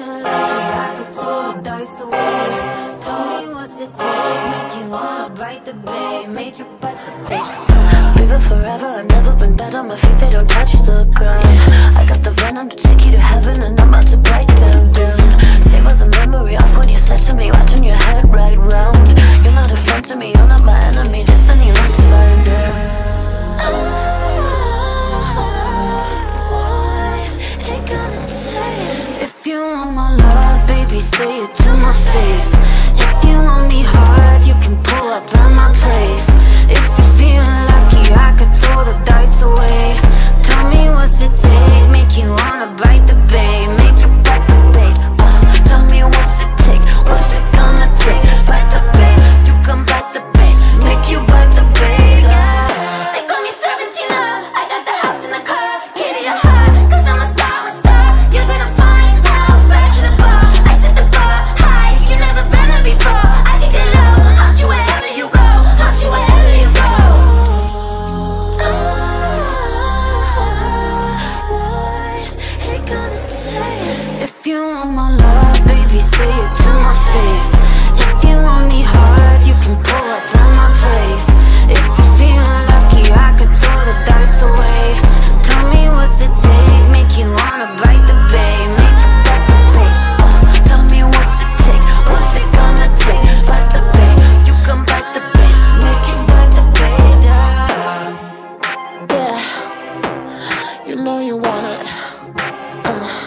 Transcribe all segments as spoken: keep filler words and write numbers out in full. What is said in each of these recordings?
lucky, I could throw the dice away. Tell me what's it take, make you wanna bite the bait, make you bite the bait. Live it forever, I've never been better, my feet they don't touch the ground. I got the venom to take you to heaven, and I'm about to break down, down. Save all the memory off what you said to me, watching your head right round. You're not a friend to me, you're not my enemy, destiny, let's find out. If you want my love, baby, say it to my face. If you want me hard, you can pull up to my place. If you're feeling lucky, I could throw the dice away. Tell me what's it take, make you wanna bite the bait, make you bite the bait. uh, Tell me what's it take, what's it gonna take? Bite the bait, you can bite the bait, make you bite the bait. yeah. They call me seventeen love, I got the house and the car, kitty a heart, cause I'm a star, I'm a star. You're gonna find out, back to the bar, I set the bar high, you never been there before. I can get low, haunt you wherever you go, haunt you wherever you go. Oh, what's it gonna take? If you want my love, baby, say it to my face. If you want me hard, you can pull up to my place. If you're feeling lucky, I could throw the dice away. Tell me what's it take, make you wanna bite the bait, make you bite the bait. uh, Tell me what's it take, what's it gonna take? Bite the bait, you can bite the bait, make you bite the bait. yeah. Yeah, you know you want it. uh.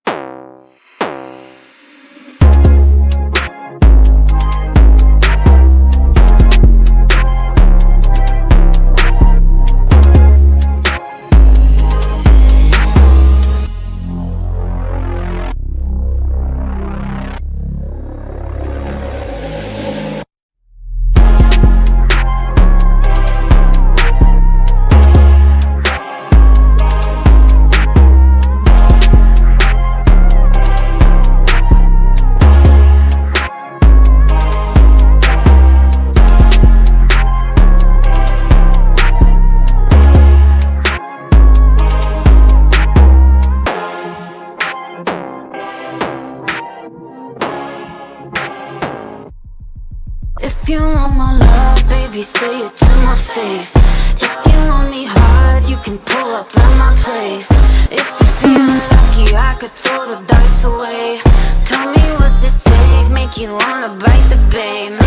If you want my love, baby, say it to my face. If you want me hard, you can pull up to my place. If you're feeling lucky, I could throw the dice away. Tell me what's it take, make you wanna bite the bait.